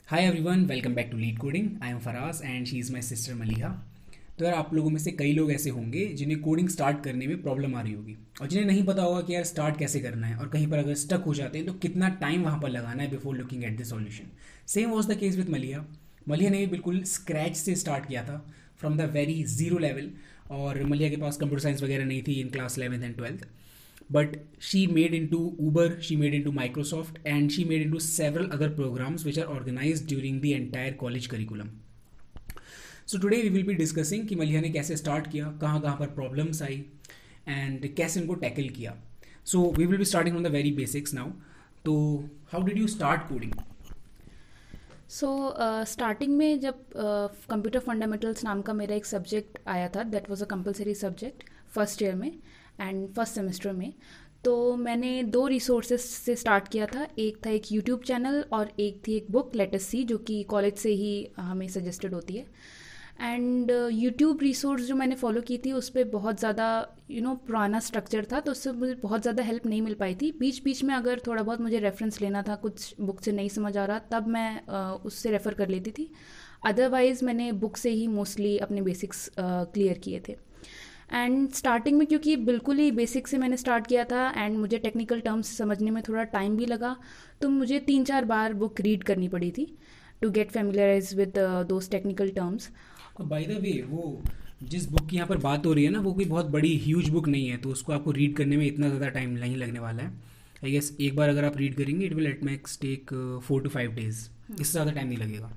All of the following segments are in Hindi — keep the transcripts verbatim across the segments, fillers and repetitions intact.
Hi everyone, welcome back to lead coding. I am Faraz and she is my sister Maliha. तो यार, आप लोगों में से कई लोग ऐसे होंगे जिन्हें कोडिंग स्टार्ट करने में प्रॉब्लम आ रही होगी और जिन्हें नहीं पता होगा कि यार स्टार्ट कैसे करना है, और कहीं पर अगर स्टक हो जाते हैं तो कितना टाइम वहाँ पर लगाना है before looking at the solution. Same was the case with Maliha. Maliha ने भी बिल्कुल स्क्रैच से स्टार्ट किया था, from the very zero level. और मलिहा के पास कंप्यूटर साइंस वगैरह नहीं थी in class eleventh and twelfth, but she made into Uber, she made into Microsoft, and she made into several other programs which are organized during the entire college curriculum. So today we will be discussing कि मलिहा ने कैसे स्टार्ट किया, कहाँ कहाँ पर प्रॉब्लम्स आई एंड कैसे उनको टैकल किया. So we will be starting from the very basics now. तो how did you start coding? So starting में जब कंप्यूटर फंडामेंटल्स नाम का मेरा एक सब्जेक्ट आया था, that was a compulsory subject first year में एंड फर्स्ट सेमेस्टर में. तो मैंने दो रिसोर्सेज से स्टार्ट किया था. एक था एक यूट्यूब चैनल और एक थी एक बुक लेट अस सी, जो कि कॉलेज से ही हमें सजेस्टेड होती है. एंड यूट्यूब रिसोर्स जो मैंने फॉलो की थी उस पर बहुत ज़्यादा यू नो पुराना स्ट्रक्चर था, तो उससे मुझे बहुत ज़्यादा हेल्प नहीं मिल पाई थी. बीच बीच में अगर थोड़ा बहुत मुझे रेफरेंस लेना था, कुछ बुक से नहीं समझ आ रहा, तब मैं uh, उससे रेफ़र कर लेती थी. अदरवाइज़ मैंने बुक से ही मोस्टली अपने बेसिक्स क्लियर किए थे. एंड स्टार्टिंग में क्योंकि बिल्कुल ही बेसिक से मैंने स्टार्ट किया था एंड मुझे टेक्निकल टर्म्स समझने में थोड़ा टाइम भी लगा, तो मुझे तीन चार बार बुक रीड करनी पड़ी थी to get familiarise with those technical terms. By the way, वो जिस बुक की यहाँ पर बात हो रही है ना, वो कोई बहुत बड़ी ह्यूज बुक नहीं है, तो उसको आपको रीड करने में इतना ज़्यादा टाइम नहीं लगने वाला है. आई गेस एक बार अगर आप रीड करेंगे it will at max take four to five days. इससे ज़्यादा टाइम नहीं लगेगा.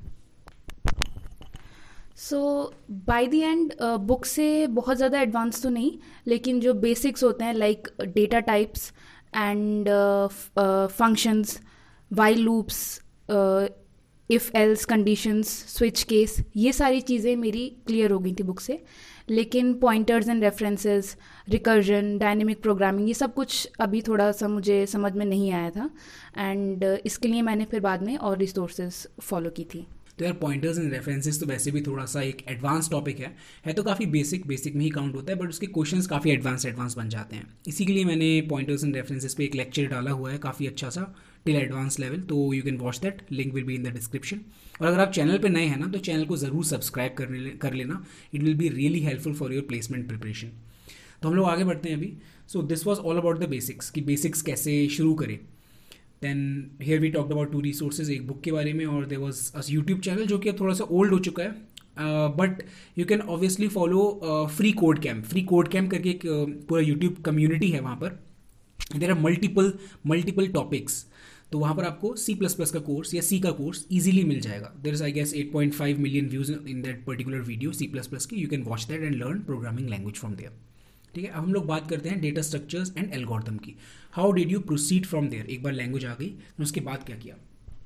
So by the end book से बहुत ज़्यादा एडवांस तो नहीं, लेकिन जो बेसिक्स होते हैं like data types and functions, while loops, if else conditions, switch case, ये सारी चीज़ें मेरी क्लियर हो गई थी बुक से. लेकिन pointers and references, recursion, dynamic programming, ये सब कुछ अभी थोड़ा सा मुझे समझ में नहीं आया था. एंड uh, इसके लिए मैंने फिर बाद में और रिसोर्सेज फॉलो की थी. तो यार, पॉइंटर्स एंड रेफरेंसेस तो वैसे भी थोड़ा सा एक एडवांस टॉपिक है है तो काफ़ी बेसिक बेसिक में ही काउंट होता है, बट उसके क्वेश्चंस काफ़ी एडवांस एडवांस बन जाते हैं. इसी के लिए मैंने पॉइंटर्स एंड रेफरेंसेस पे एक लेक्चर डाला हुआ है, काफ़ी अच्छा सा, टिल एडवांस लेवल. तो you can watch that, link will be in the description. और अगर आप चैनल पे नए हैं ना, तो चैनल को ज़रूर सब्सक्राइब कर ले, कर लेना. It will be really helpful for your placement preparation. तो हम लोग आगे बढ़ते हैं अभी. So this was all about the basics, कि बेसिक्स कैसे शुरू करें. Then here we talked about two resources, एक बुक के बारे में, और there was a YouTube channel जो कि अब थोड़ा सा ओल्ड हो चुका है, but you can obviously follow free code camp. Free code camp करके एक uh, पूरा यूट्यूब कम्युनिटी है. वहाँ पर there are multiple multiple topics. तो वहाँ पर आपको सी प्लस प्लस का कोर्स या सी का कोर्स ईजिली मिल जाएगा. There is I guess eight point five million views in that particular video C plus plus की. You can watch that and learn programming language from there. ठीक है, अब हम लोग बात करते हैं डेटा स्ट्रक्चर्स एंड एल्गोरिथम की. How did you proceed from there? एक बार लैंग्वेज आ गई तो उसके बाद क्या किया?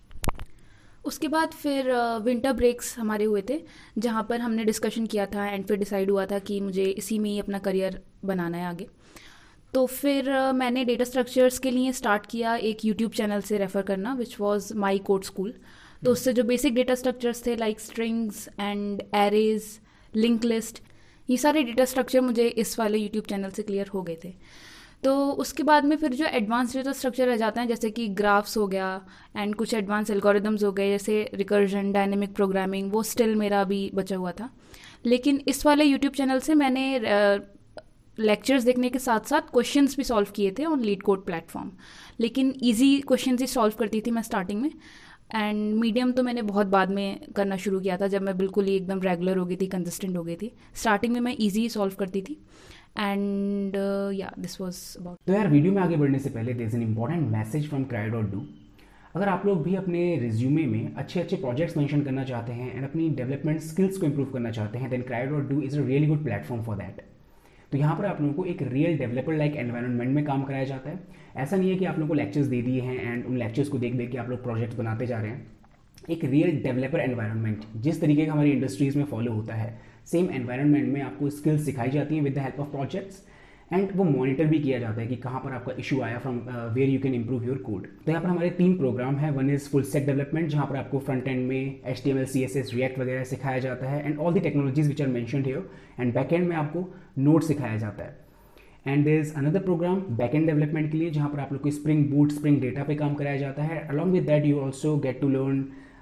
उसके बाद फिर विंटर ब्रेक्स हमारे हुए थे, जहाँ पर हमने डिस्कशन किया था एंड फिर डिसाइड हुआ था कि मुझे इसी में ही अपना करियर बनाना है आगे. तो फिर uh, मैंने डेटा स्ट्रक्चर्स के लिए स्टार्ट किया एक यूट्यूब चैनल से रेफ़र करना, which was my code school. तो उससे जो बेसिक डेटा स्ट्रक्चर्स थे like strings and arrays, link list, ये सारे डेटा स्ट्रक्चर मुझे इस वाले यूट्यूब चैनल से क्लियर हो गए थे. तो उसके बाद में फिर जो एडवांस डेटा स्ट्रक्चर रह जाते हैं, जैसे कि ग्राफ्स हो गया एंड कुछ एडवांस एल्गोरिदम्स हो गए, जैसे रिकर्जन, डायनेमिक प्रोग्रामिंग, वो स्टिल मेरा अभी बचा हुआ था. लेकिन इस वाले यूट्यूब चैनल से मैंने लेक्चर्स uh, देखने के साथ साथ क्वेश्चंस भी सॉल्व किए थे ऑन लीड कोड प्लेटफॉर्म. लेकिन ईजी क्वेश्चंस ही सॉल्व करती थी मैं स्टार्टिंग में, एंड मीडियम तो मैंने बहुत बाद में करना शुरू किया था, जब मैं बिल्कुल ही एकदम रेगुलर हो गई थी, कंसिस्टेंट हो गई थी. स्टार्टिंग में मैं इजी सॉल्व करती थी. एंड या दिस वाज अबाउट. तो यार, वीडियो में आगे बढ़ने से पहले there is an important message from Crio dot do. अगर आप लोग भी अपने रिज्यूमे में अच्छे अच्छे प्रोजेक्ट्स मेंशन करना चाहते हैं एंड अपनी डेवलपमेंट स्किल्स को इंप्रूव करना चाहते हैं, then Crio dot do is a really good platform for that. तो यहाँ पर आप लोगों को एक रियल डेवलपर लाइक एनवायरनमेंट में काम कराया जाता है. ऐसा नहीं है कि आप लोगों को लेक्चर्स दे दिए हैं एंड उन लेक्चर्स को देख देख के आप लोग प्रोजेक्ट्स बनाते जा रहे हैं. एक रियल डेवलपर एनवायरनमेंट जिस तरीके का हमारी इंडस्ट्रीज़ में फॉलो होता है, सेम एनवायरनमेंट में आपको स्किल्स सिखाई जाती हैं with the help of projects, and वो मॉनिटर भी किया जाता है कि कहाँ पर आपका इशू आया, from where you can improve your code. तो यहाँ पर हमारे तीन प्रोग्राम है. One is full stack development, जहाँ पर आपको फ्रंट एंड में H T M L, C S S, React वगैरह सिखाया जाता है, and all the technologies which are mentioned here. And back end में आपको नोड सिखाया जाता है. And there is another program back end development के लिए, जहाँ पर आप लोग को स्प्रिंग बूट, स्प्रिंग डेटा पे काम कराया जाता है. Along with that you also get to learn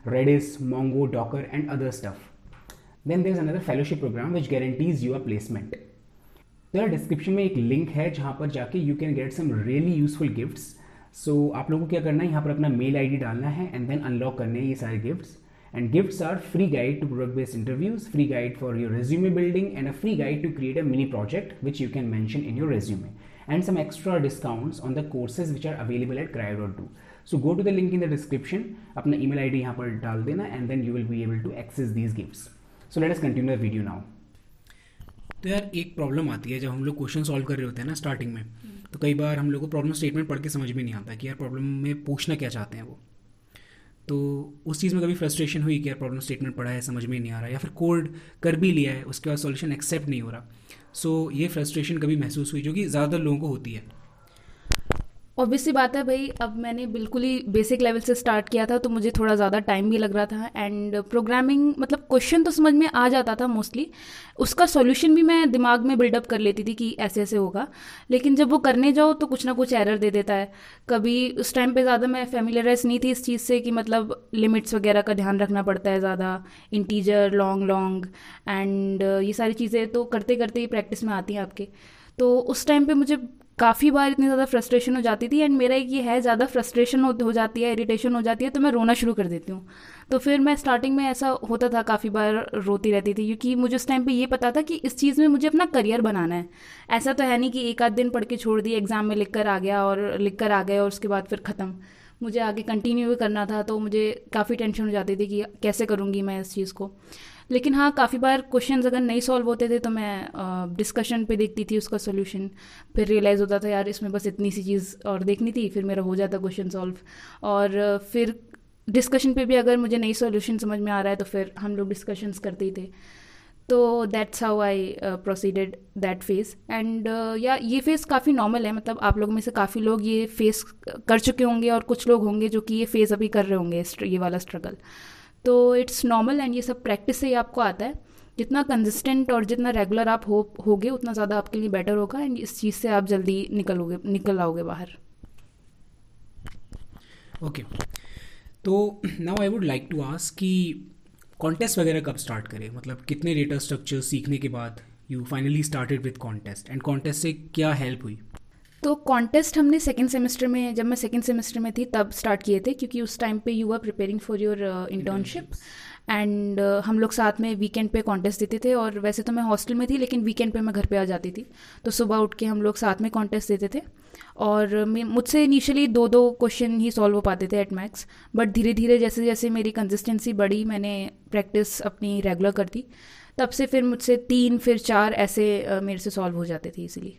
Redis, Mongo, Docker, and other stuff. Then there's another fellowship program which guarantees you a placement. तो यार डिस्क्रिप्शन में एक लिंक है जहाँ पर जाके you can get some really useful gifts. So आप लोगों को क्या करना है, यहाँ पर अपना मेल आईडी डालना है एंड देन अनलॉक करने हैं ये सारे gifts. And gifts are free guide to product based interviews, free guide for your resume building and a free guide to create a mini project which you can mention in your resume and some extra discounts on the courses which are available at Crio dot do. So go to the link in the description, अपना ईमेल आईडी यहाँ पर डाल देना and then you will be able to access these gifts. So let us continue the video now. तो यार एक प्रॉब्लम आती है जब हम लोग क्वेश्चन सॉल्व कर रहे होते हैं ना स्टार्टिंग में, तो कई बार हम लोग को प्रॉब्लम स्टेटमेंट पढ़ के समझ में नहीं आता कि यार प्रॉब्लम में पूछना क्या चाहते हैं वो. तो उस चीज़ में कभी फ्रस्ट्रेशन हुई कि यार प्रॉब्लम स्टेटमेंट पढ़ा है समझ में नहीं आ रहा, या फिर कोड कर भी लिया है उसके बाद सॉल्यूशन एक्सेप्ट नहीं हो रहा. सो so, ये फ्रस्ट्रेशन कभी महसूस हुई जो कि ज़्यादातर लोगों को होती है. ऑब्वियसली बात है भाई, अब मैंने बिल्कुल ही बेसिक लेवल से स्टार्ट किया था तो मुझे थोड़ा ज़्यादा टाइम भी लग रहा था. एंड प्रोग्रामिंग मतलब क्वेश्चन तो समझ में आ जाता था मोस्टली, उसका सॉल्यूशन भी मैं दिमाग में बिल्डअप कर लेती थी कि ऐसे ऐसे होगा. लेकिन जब वो करने जाओ तो कुछ ना कुछ एरर दे देता है. कभी उस टाइम पे ज़्यादा मैं फेमिलियराइज नहीं थी इस चीज़ से कि मतलब लिमिट्स वगैरह का ध्यान रखना पड़ता है ज़्यादा, इंटीजर लॉन्ग लॉन्ग एंड ये सारी चीज़ें तो करते करते ही प्रैक्टिस में आती हैं आपके. तो उस टाइम पे मुझे काफ़ी बार इतनी ज़्यादा फ्रस्ट्रेशन हो जाती थी. एंड मेरा एक ये है, ज़्यादा फ्रस्ट्रेशन हो, हो जाती है, इरिटेशन हो जाती है तो मैं रोना शुरू कर देती हूँ. तो फिर मैं स्टार्टिंग में ऐसा होता था, काफ़ी बार रोती रहती थी क्योंकि मुझे उस टाइम पे ये पता था कि इस चीज़ में मुझे अपना करियर बनाना है. ऐसा तो है नहीं कि एक आध दिन पढ़ के छोड़ दिया, एग्ज़ाम में लिख कर आ गया और लिख कर आ गए और उसके बाद फिर ख़त्म. मुझे आगे कंटिन्यू भी करना था तो मुझे काफ़ी टेंशन हो जाती थी कि कैसे करूँगी मैं इस चीज़ को. लेकिन हाँ, काफ़ी बार क्वेश्चंस अगर नहीं सॉल्व होते थे तो मैं डिस्कशन पे देखती थी उसका सॉल्यूशन. फिर रियलाइज़ होता था यार इसमें बस इतनी सी चीज़ और देखनी थी, फिर मेरा हो जाता क्वेश्चन सॉल्व. और uh, फिर डिस्कशन पे भी अगर मुझे नई सॉल्यूशन समझ में आ रहा है तो फिर हम लोग डिस्कशंस करते ही थे. तो that's how I proceeded that phase. And या ये फेज़ काफ़ी नॉर्मल है, मतलब आप लोगों में से काफ़ी लोग ये फेस कर चुके होंगे और कुछ लोग होंगे जो कि ये फेज़ अभी कर रहे होंगे, ये वाला स्ट्रगल. तो इट्स नॉर्मल एंड ये सब प्रैक्टिस से ही आपको आता है. जितना कंसिस्टेंट और जितना रेगुलर आप हो होगे उतना ज़्यादा आपके लिए बेटर होगा एंड इस चीज़ से आप जल्दी निकलोगे निकल आओगे बाहर. ओके, तो now I would like to ask कि कॉन्टेस्ट वगैरह कब स्टार्ट करें, मतलब कितने डेटा स्ट्रक्चर सीखने के बाद you finally started with contest, and contest से क्या हेल्प हुई? तो कॉन्टेस्ट हमने सेकेंड सेमेस्टर में, जब मैं सेकेंड सेमेस्टर में थी तब स्टार्ट किए थे क्योंकि उस टाइम पे you are preparing for your internship. And हम लोग साथ में वीकेंड पे कॉन्टेस्ट देते थे. और वैसे तो मैं हॉस्टल में थी लेकिन वीकेंड पे मैं घर पे आ जाती थी, तो सुबह उठ के हम लोग साथ में कॉन्टेस्ट देते थे. और मुझसे इनिशियली दो दो क्वेश्चन ही सॉल्व हो पाते थे एट मैक्स, बट धीरे धीरे जैसे जैसे मेरी कंसिस्टेंसी बढ़ी, मैंने प्रैक्टिस अपनी रेगुलर कर दी, तब से फिर मुझसे तीन फिर चार ऐसे uh, मेरे से सॉल्व हो जाते थे इसीलिए.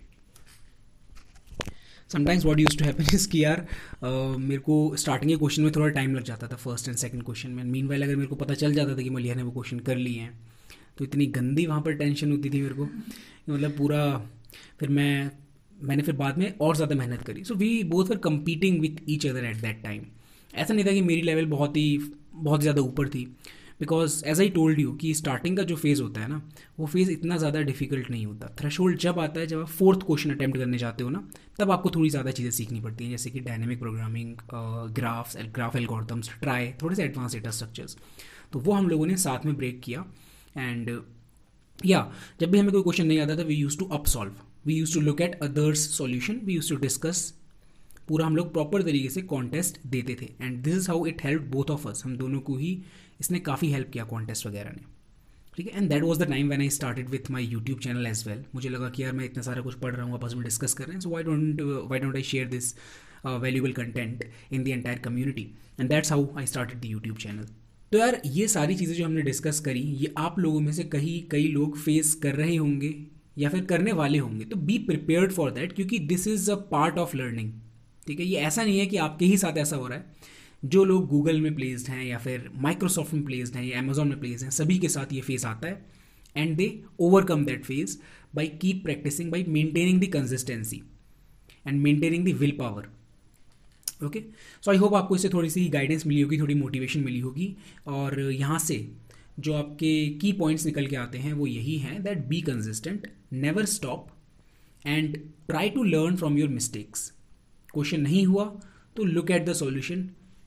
Sometimes what used to happen is कि यार uh, मेरे को स्टार्टिंग के क्वेश्चन में थोड़ा टाइम लग जाता था, फर्स्ट एंड सेकंड क्वेश्चन में. मीन वाइल अगर मेरे को पता चल जाता था कि मलिया ने वो क्वेश्चन कर लिए हैं तो इतनी गंदी वहाँ पर टेंशन होती थी मेरे को, मतलब पूरा. फिर मैं मैंने फिर बाद में और ज़्यादा मेहनत करी. So we both were competing with each other at that time. ऐसा नहीं था कि मेरी लेवल बहुत ही बहुत ज़्यादा ऊपर थी, because as I told you कि स्टार्टिंग का जो फेज़ होता है ना, वो फेज़ इतना ज़्यादा डिफिकल्ट नहीं होता. थ्रेशोल्ड जब आता है, जब आप फोर्थ क्वेश्चन अटैम्प्ट करने जाते हो ना, तब आपको थोड़ी ज़्यादा चीज़ें सीखनी पड़ती हैं, जैसे कि dynamic programming, graphs, graph algorithms, trie, थोड़े से एडवांस डेटा स्ट्रक्चर्स. तो वो हम लोगों ने साथ में ब्रेक किया. एंड या yeah, जब भी हमें कोई क्वेश्चन नहीं आता था, we use to upsolve, we use to look at others solution, we use to discuss. पूरा हम लोग प्रॉपर तरीके से कॉन्टेस्ट देते थे. And this is how it help both of us. हम दोनों को ही इसने काफ़ी हेल्प किया कॉन्टेस्ट वगैरह ने, ठीक है. And that was the time when I started with my YouTube channel as well. मुझे लगा कि यार मैं इतना सारा कुछ पढ़ रहा हूँ, आपस में डिस्कस कर रहे हैं, so why don't why don't I share this valuable content in the entire community. And that's how I started the YouTube channel. तो यार ये सारी चीज़ें जो हमने डिस्कस करी, ये आप लोगों में से कहीं कई लोग फेस कर रहे होंगे या फिर करने वाले होंगे. तो बी प्रिपेयर्ड फॉर दैट, क्योंकि this is a part of learning, ठीक है. ये ऐसा नहीं है कि आपके ही साथ ऐसा हो रहा है. जो लोग गूगल में प्लेस्ड हैं या फिर माइक्रोसॉफ्ट में प्लेस्ड हैं या अमेजोन में प्लेस्ड हैं, सभी के साथ ये फेस आता है. And they overcome that phase by keep practicing, by maintaining the consistency and maintaining the willpower. Okay, so I hope आपको इससे थोड़ी सी गाइडेंस मिली होगी, थोड़ी मोटिवेशन मिली होगी. और यहाँ से जो आपके की पॉइंट्स निकल के आते हैं वो यही हैं that be consistent, never stop and try to learn from your mistakes. Question नहीं हुआ तो लुक एट द सॉल्यूशन,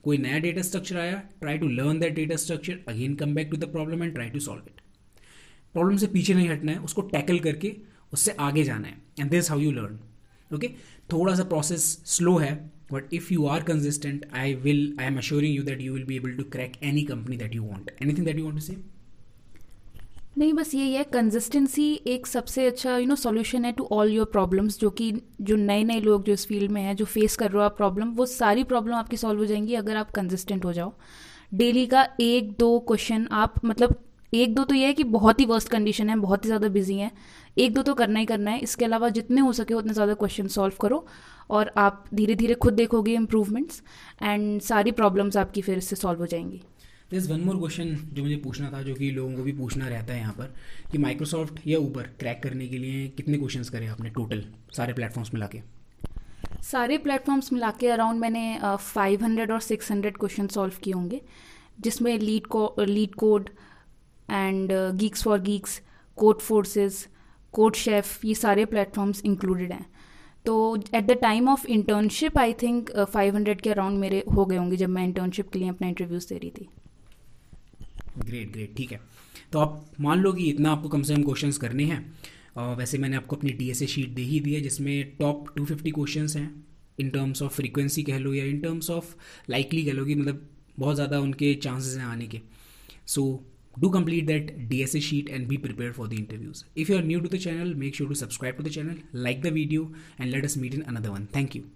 कोई नया डेटा स्ट्रक्चर आया, try to learn that data structure, again come back to the problem and try to solve it. Problem से पीछे नहीं हटना है, उसको टैकल करके उससे आगे जाना है, and this how you learn. Okay, थोड़ा सा प्रोसेस स्लो है, but if you are consistent, I will I am assuring you that you will be able to crack any company that you want. Anything that you want to say? नहीं, बस यही है, कंसिस्टेंसी एक सबसे अच्छा यू नो सॉल्यूशन है टू ऑल योर प्रॉब्लम्स. जो कि जो नए नए लोग जो इस फील्ड में हैं, जो फेस कर रहे हो आप प्रॉब्लम, वो सारी प्रॉब्लम आपकी सॉल्व हो जाएंगी अगर आप कंसिस्टेंट हो जाओ. डेली का एक दो क्वेश्चन आप, मतलब एक दो तो ये है कि बहुत ही वर्स्ट कंडीशन है, बहुत ही ज़्यादा बिजी है, एक दो तो करना ही करना है. इसके अलावा जितने हो सके उतने ज़्यादा क्वेश्चन सॉल्व करो और आप धीरे धीरे खुद देखोगे इम्प्रूवमेंट्स, एंड सारी प्रॉब्लम्स आपकी फिर इससे सॉल्व हो जाएंगी. दिस वन मोर क्वेश्चन जो मुझे पूछना था, जो कि लोगों को भी पूछना रहता है यहाँ पर, कि माइक्रोसॉफ्ट या ऊबर क्रैक करने के लिए कितने क्वेश्चंस करे आपने टोटल सारे प्लेटफॉर्म्स मिला के? सारे प्लेटफॉर्म्स मिला के अराउंड मैंने फाइव हंड्रेड और सिक्स हंड्रेड क्वेश्चन सॉल्व किए होंगे, जिसमें लीड को lead code and geeks for geeks, code forces, code chef, ये सारे प्लेटफॉर्म्स इंक्लूडेड हैं. तो at the time of internship I think five hundred के अराउंड मेरे हो गए होंगे जब मैं इंटर्नशिप के लिए अपना इंटरव्यूज़ दे रही थी. ग्रेट ग्रेट, ठीक है. तो आप मान लो कि इतना आपको कम से कम क्वेश्चंस करने हैं. uh, वैसे मैंने आपको अपनी डी एस ए शीट दे ही दी है, जिसमें टॉप टू फिफ्टी क्वेश्चंस हैं इन टर्म्स ऑफ फ्रीक्वेंसी कह लो, या इन टर्म्स ऑफ लाइकली कह लो, कि मतलब बहुत ज़्यादा उनके चांसेस हैं आने के. सो do complete that D S A sheet and be prepared for the interviews. If you are new to the channel, make sure to subscribe to the channel, like the video, and let us meet in another one. Thank you.